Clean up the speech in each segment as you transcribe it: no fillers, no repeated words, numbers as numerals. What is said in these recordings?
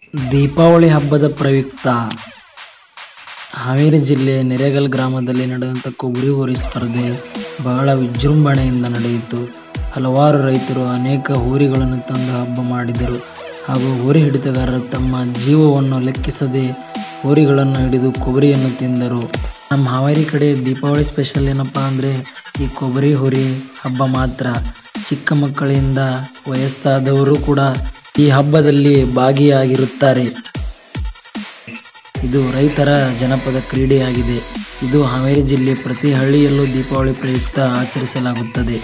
ದೀಪಾವಳಿ ಹಬ್ಬದ ಪ್ರಯುಕ್ತ ಹಾವೇರಿ ಜಿಲ್ಲೆ ನೆರೆಗಲ್ ಗ್ರಾಮದಲ್ಲಿ ನಡೆದಂಥ ಕೊಬ್ಬರಿ ಹೋರಿ ಸ್ಪರ್ಧೆ ಬಹಳ ವಿಜೃಂಭಣೆಯಿಂದ ನಡೆಯಿತು. ಹಲವಾರು ರೈತರು ಅನೇಕ ಹೋರಿಗಳನ್ನು ತಂದು ಹಬ್ಬ ಮಾಡಿದರು ಹಾಗೂ ಹೋರಿ ಹಿಡಿತಗಾರರು ತಮ್ಮ ಜೀವವನ್ನು ಲೆಕ್ಕಿಸದೆ ಹೋರಿಗಳನ್ನು ಹಿಡಿದು ಕೊಬ್ಬರಿಯನ್ನು ತಿಂದರು. ನಮ್ಮ ಹಾವೇರಿ ಕಡೆ ದೀಪಾವಳಿ ಸ್ಪೆಷಲ್ ಏನಪ್ಪ ಅಂದರೆ ಈ ಕೊಬ್ಬರಿ ಹೋರಿ ಹಬ್ಬ ಮಾತ್ರ. ಚಿಕ್ಕ ಮಕ್ಕಳಿಂದ ವಯಸ್ಸಾದವರು ಕೂಡ ಈ ಹಬ್ಬದಲ್ಲಿ ಭಾಗಿಯಾಗಿರುತ್ತಾರೆ. ಇದು ರೈತರ ಜನಪದ ಕ್ರೀಡೆಯಾಗಿದೆ. ಇದು ಹಾವೇರಿ ಜಿಲ್ಲೆ ಪ್ರತಿ ಹಳ್ಳಿಯಲ್ಲೂ ದೀಪಾವಳಿ ಪ್ರಯುಕ್ತ ಆಚರಿಸಲಾಗುತ್ತದೆ.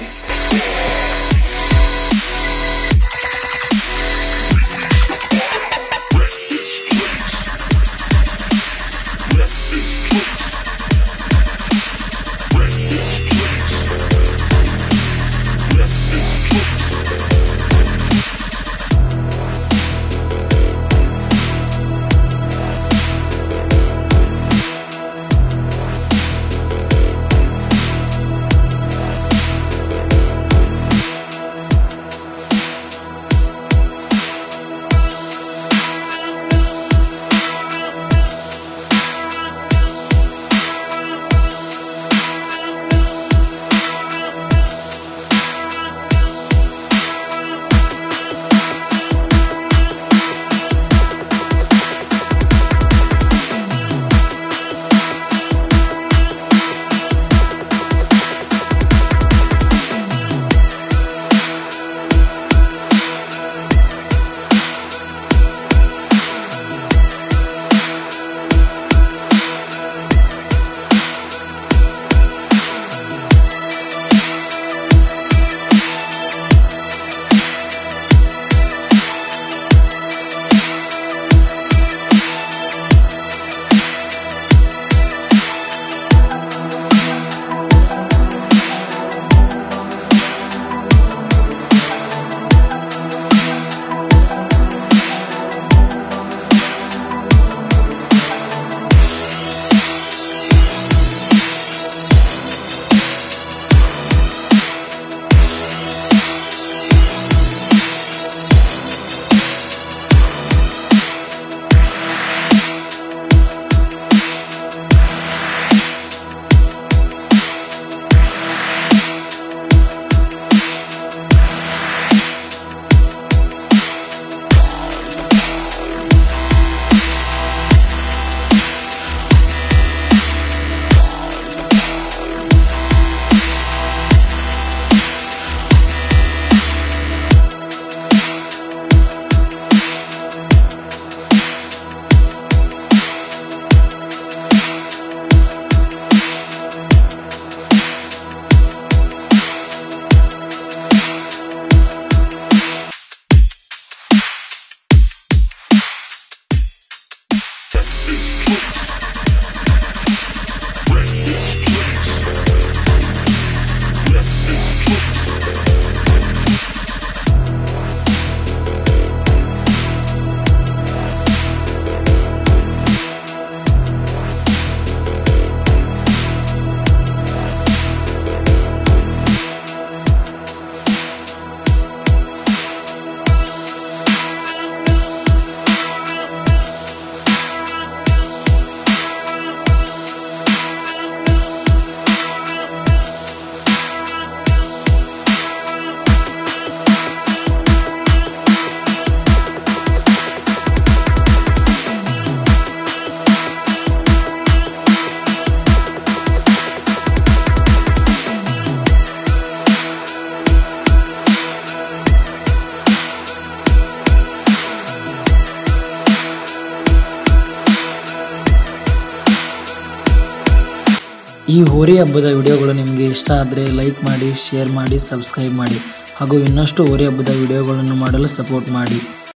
ಈ ಹೋರಿ ಹಬ್ಬದ ವಿಡಿಯೋಗಳು ನಿಮಗೆ ಇಷ್ಟ ಆದರೆ ಲೈಕ್ ಮಾಡಿ, ಶೇರ್ ಮಾಡಿ, ಸಬ್ಸ್ಕ್ರೈಬ್ ಮಾಡಿ ಹಾಗೂ ಇನ್ನಷ್ಟು ಹೋರಿ ಹಬ್ಬದ ವಿಡಿಯೋಗಳನ್ನು ಮಾಡಲು ಸಪೋರ್ಟ್ ಮಾಡಿ.